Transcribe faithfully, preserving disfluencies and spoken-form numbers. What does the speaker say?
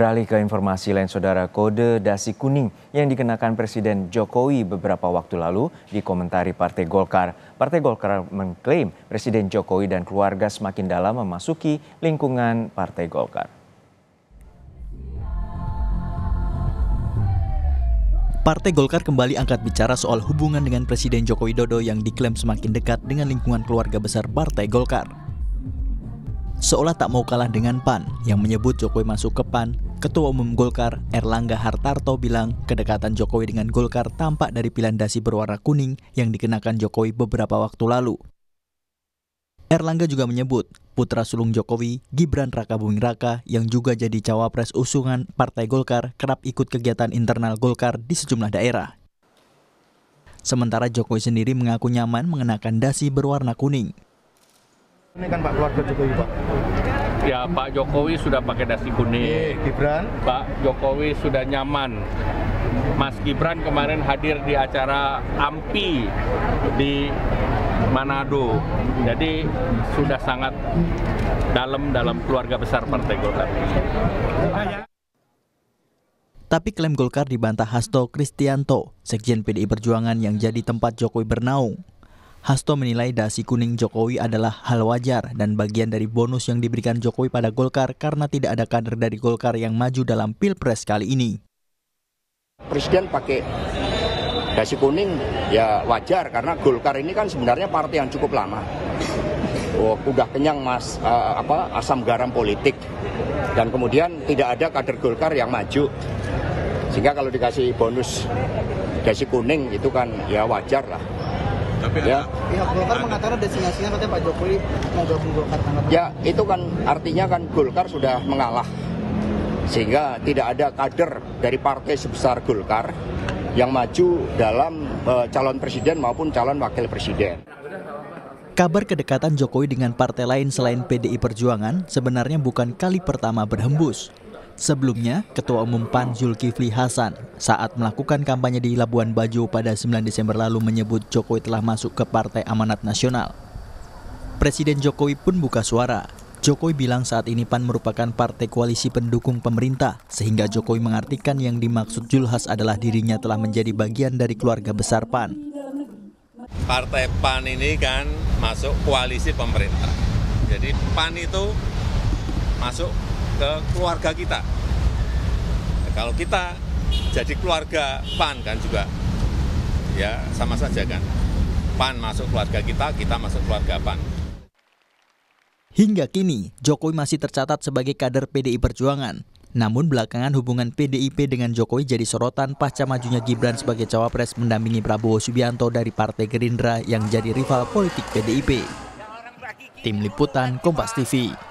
Beralih ke informasi lain, saudara, kode dasi kuning yang dikenakan Presiden Jokowi beberapa waktu lalu dikomentari Partai Golkar. Partai Golkar mengklaim Presiden Jokowi dan keluarga semakin dalam memasuki lingkungan Partai Golkar. Partai Golkar kembali angkat bicara soal hubungan dengan Presiden Joko Widodo yang diklaim semakin dekat dengan lingkungan keluarga besar Partai Golkar. Seolah tak mau kalah dengan P A N yang menyebut Jokowi masuk ke P A N, Ketua Umum Golkar Erlangga Hartarto bilang kedekatan Jokowi dengan Golkar tampak dari pilihan dasi berwarna kuning yang dikenakan Jokowi beberapa waktu lalu. Erlangga juga menyebut putra sulung Jokowi, Gibran Rakabuming Raka, yang juga jadi cawapres usungan Partai Golkar, kerap ikut kegiatan internal Golkar di sejumlah daerah. Sementara Jokowi sendiri mengaku nyaman mengenakan dasi berwarna kuning. Ini kan Pak keluarga Jokowi, Pak. Ya, Pak Jokowi sudah pakai dasi kuning. Gibran? Pak Jokowi sudah nyaman. Mas Gibran kemarin hadir di acara A M P I di Manado. Jadi sudah sangat dalam dalam keluarga besar Partai Golkar. Tapi klaim Golkar dibantah Hasto Kristianto, Sekjen P D I Perjuangan yang jadi tempat Jokowi bernaung. Hasto menilai dasi kuning Jokowi adalah hal wajar dan bagian dari bonus yang diberikan Jokowi pada Golkar karena tidak ada kader dari Golkar yang maju dalam Pilpres kali ini. Presiden pakai dasi kuning ya wajar karena Golkar ini kan sebenarnya partai yang cukup lama. Oh, udah kenyang mas uh, apa asam garam politik dan kemudian tidak ada kader Golkar yang maju. Sehingga kalau dikasih bonus dasi kuning itu kan ya wajar lah. Tapi ya. Pihak Golkar mengatakan destinasinya katanya Pak Jokowi mau gabung Golkar. Ya itu kan artinya kan Golkar sudah mengalah sehingga tidak ada kader dari partai sebesar Golkar yang maju dalam uh, calon presiden maupun calon wakil presiden. Kabar kedekatan Jokowi dengan partai lain selain P D I Perjuangan sebenarnya bukan kali pertama berhembus. Sebelumnya, Ketua Umum P A N Zulkifli Hasan saat melakukan kampanye di Labuan Bajo pada sembilan Desember lalu menyebut Jokowi telah masuk ke Partai Amanat Nasional. Presiden Jokowi pun buka suara. Jokowi bilang saat ini P A N merupakan partai koalisi pendukung pemerintah, sehingga Jokowi mengartikan yang dimaksud Julhas adalah dirinya telah menjadi bagian dari keluarga besar P A N. Partai P A N ini kan masuk koalisi pemerintah. Jadi P A N itu masuk ke keluarga kita. Nah, kalau kita jadi keluarga P A N kan juga ya sama saja kan. P A N masuk keluarga kita, kita masuk keluarga P A N. Hingga kini, Jokowi masih tercatat sebagai kader P D I Perjuangan. Namun belakangan hubungan P D I P dengan Jokowi jadi sorotan pasca majunya Gibran sebagai cawapres mendampingi Prabowo Subianto dari Partai Gerindra yang jadi rival politik P D I P. Tim Liputan Kompas T V.